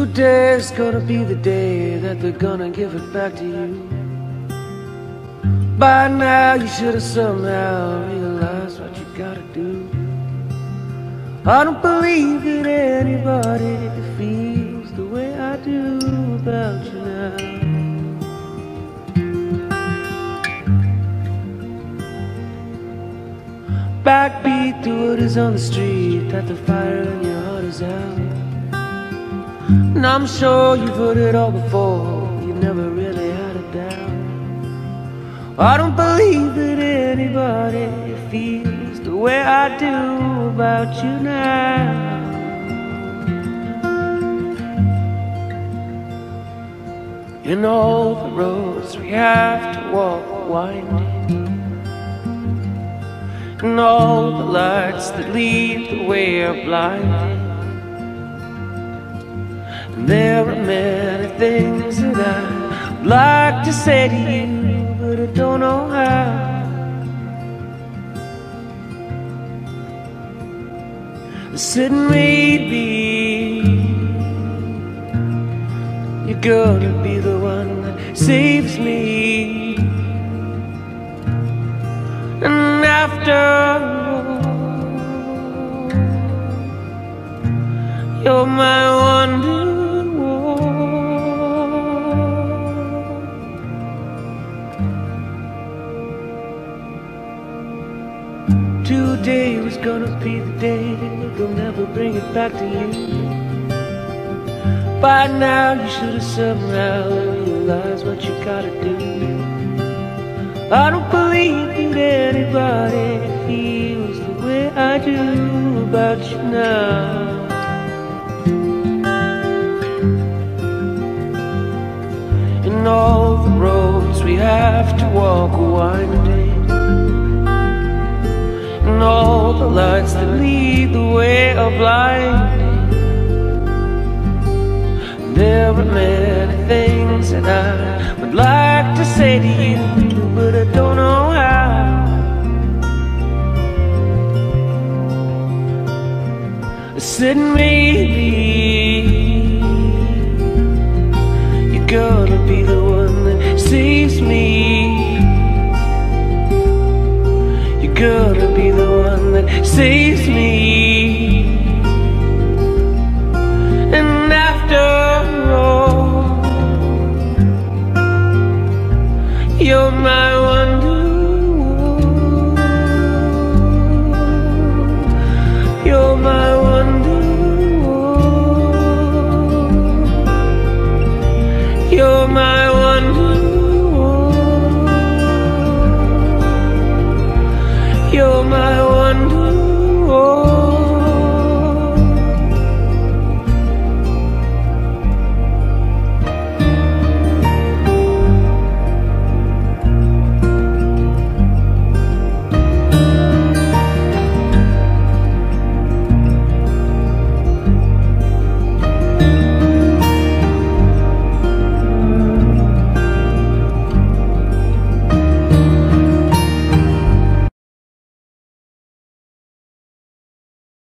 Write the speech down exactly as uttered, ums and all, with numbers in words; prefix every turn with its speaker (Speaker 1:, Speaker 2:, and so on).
Speaker 1: Today's gonna be the day that they're gonna give it back to you. By now you should have somehow realized what you gotta do. I don't believe that anybody feels the way I do about you now. Backbeat to what is on the street, that the fire in your heart is out. And I'm sure you've heard it all before, you never really had a doubt. I don't believe that anybody feels the way I do about you now. In all the roads we have to walk winding, and all the lights that lead the way are blinding. And there are many things that I'd like to say to you, but I don't know how. I said maybe you're gonna be the one that saves me. And after all, you're my Wonderwall. Today was gonna be the day they'll never bring it back to you. By now you should have somehow realized what you gotta do. I don't believe that anybody feels the way I do about you now. In all the roads we have to walk winding, and all the lights that lead the way are blinding. There are many things that I would like to say to you, but I don't know how. I said maybe you're gonna be the one that saves me. You're gonna be the one that saves me. And after you're my Wonderwall. You're my Wonderwall. You're my